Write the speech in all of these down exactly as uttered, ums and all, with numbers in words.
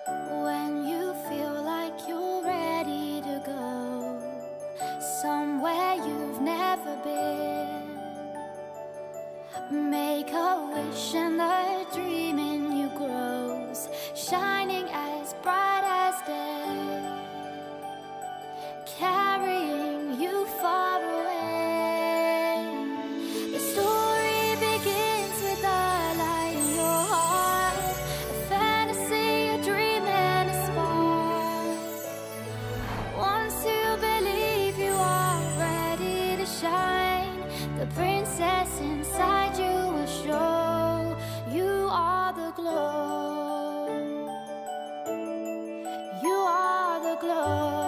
When you feel like you're ready to go somewhere you've never been, make a wish and the dream in you grows, shining as bright as day, carrying you far away. The story begins with a light in your heart, a fantasy, a dream and a spark. Once you believe you are ready to shine, the princess inside you will show you are the glow. You are the glow.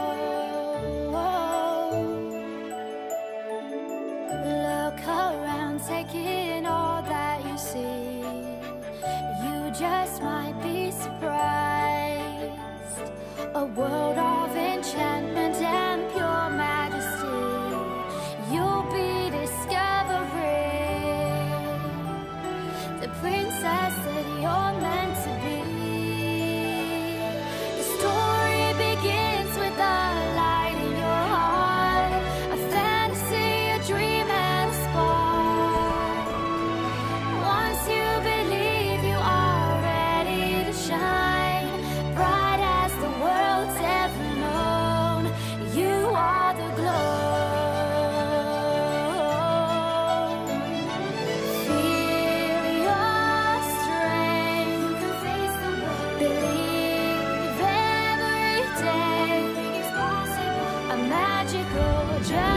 Look around, take in all that you see. You just might be surprised. A world of enchantment and pure majesty you'll be discovering, the princess that you're meant to be. The story begins with a light in your heart, a fantasy, a dream and a spark. Once you believe you are ready to shine, bright as the world's ever known, you are the glow. Feel your strength, you can face the world. Believe every day is possible, a magical journey.